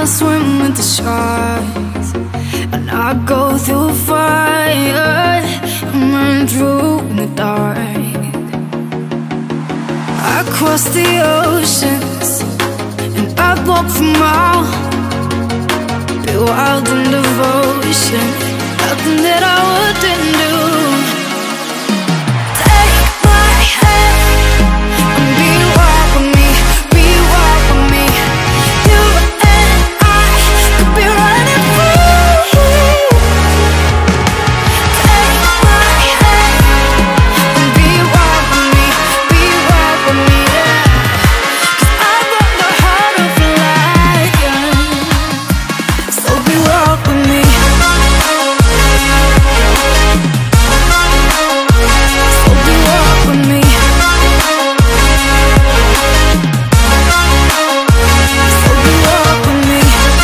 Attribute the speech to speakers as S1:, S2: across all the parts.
S1: I swim with the sharks, and I go through fire and run through in the dark. I cross the oceans and I walk for miles, be wild in devotion, nothing that I wouldn't do. Take my hand and be wild with me, be wild with me. You and I could be running free. Take my hand and be wild with me, be wild with me, yeah. 'Cause I've got the heart of a lion, so be wild with me. So be wild with me. So be wild with me.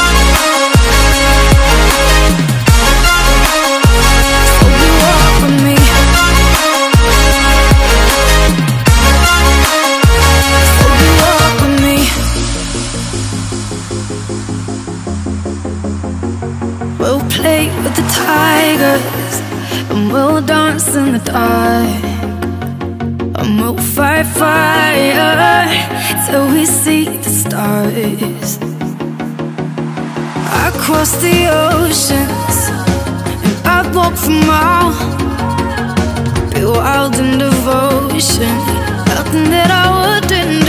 S1: So be wild with me. So be wild with me. We'll play with the tigers and we'll dance in the dark, and we'll fight fire till we see the stars. I cross the oceans and I walk for miles, be wild in devotion, nothing that I wouldn't do.